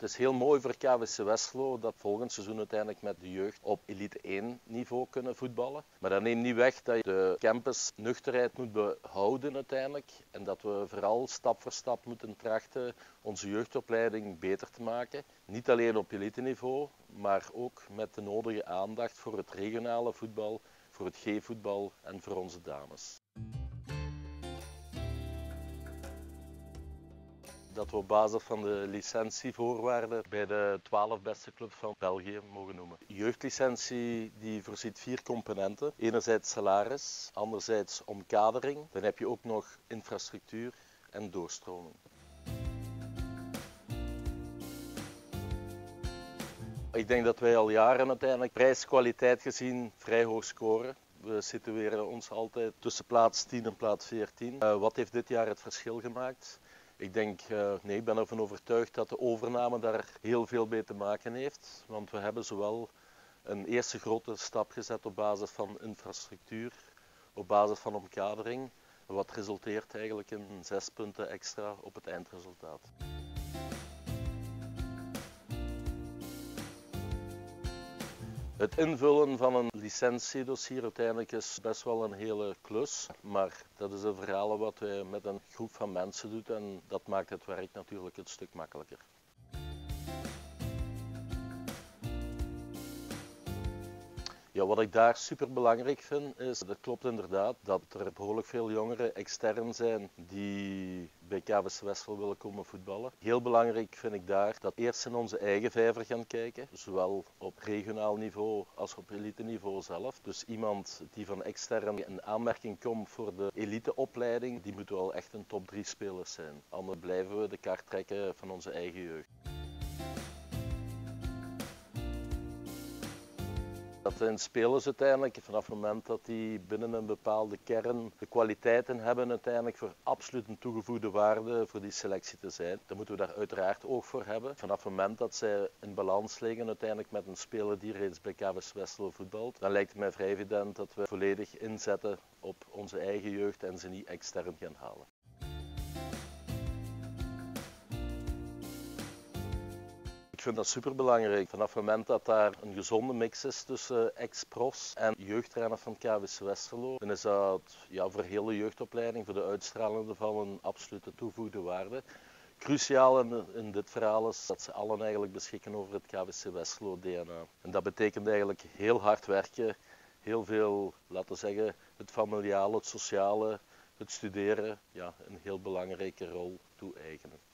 Het is heel mooi voor KVC Westerlo dat volgend seizoen uiteindelijk met de jeugd op elite 1 niveau kunnen voetballen. Maar dat neemt niet weg dat je de campus nuchterheid moet behouden uiteindelijk. En dat we vooral stap voor stap moeten trachten onze jeugdopleiding beter te maken. Niet alleen op elite niveau, maar ook met de nodige aandacht voor het regionale voetbal, voor het G-voetbal en voor onze dames. Dat we op basis van de licentievoorwaarden bij de 12 beste clubs van België mogen noemen. De jeugdlicentie die voorziet 4 componenten. Enerzijds salaris, anderzijds omkadering. Dan heb je ook nog infrastructuur en doorstroming. Ik denk dat wij al jaren uiteindelijk prijs-kwaliteit gezien vrij hoog scoren. We situeren ons altijd tussen plaats 10 en plaats 14. Wat heeft dit jaar het verschil gemaakt? Ik ben ervan overtuigd dat de overname daar heel veel mee te maken heeft. Want we hebben zowel een eerste grote stap gezet op basis van infrastructuur, op basis van omkadering. Wat resulteert eigenlijk in 6 punten extra op het eindresultaat. Het invullen van een licentiedossier uiteindelijk is best wel een hele klus, maar dat is een verhaal wat wij met een groep van mensen doen en dat maakt het werk natuurlijk een stuk makkelijker. Ja, wat ik daar super belangrijk vind is, dat klopt inderdaad, dat er behoorlijk veel jongeren extern zijn die bij KVC Westerlo willen komen voetballen. Heel belangrijk vind ik daar dat we eerst in onze eigen vijver gaan kijken, zowel op regionaal niveau als op elite niveau zelf. Dus iemand die van extern in aanmerking komt voor de eliteopleiding, die moet wel echt een top 3 spelers zijn. Anders blijven we de kaart trekken van onze eigen jeugd. Dat zijn spelers uiteindelijk, vanaf het moment dat die binnen een bepaalde kern de kwaliteiten hebben uiteindelijk voor absoluut een toegevoegde waarde voor die selectie te zijn. Dan moeten we daar uiteraard oog voor hebben. Vanaf het moment dat zij in balans liggen uiteindelijk met een speler die reeds bij KVC Westerlo voetbalt, dan lijkt het mij vrij evident dat we volledig inzetten op onze eigen jeugd en ze niet extern gaan halen. Ik vind dat superbelangrijk. Vanaf het moment dat daar een gezonde mix is tussen ex-profs en jeugdtrainers van KVC Westerlo, dan is dat voor heel de jeugdopleiding, voor de uitstraling ervan, een absolute toegevoegde waarde. Cruciaal in dit verhaal is dat ze allen eigenlijk beschikken over het KVC Westerlo DNA. En dat betekent eigenlijk heel hard werken, heel veel, laten we zeggen, het familiale, het sociale, het studeren, een heel belangrijke rol toe-eigenen.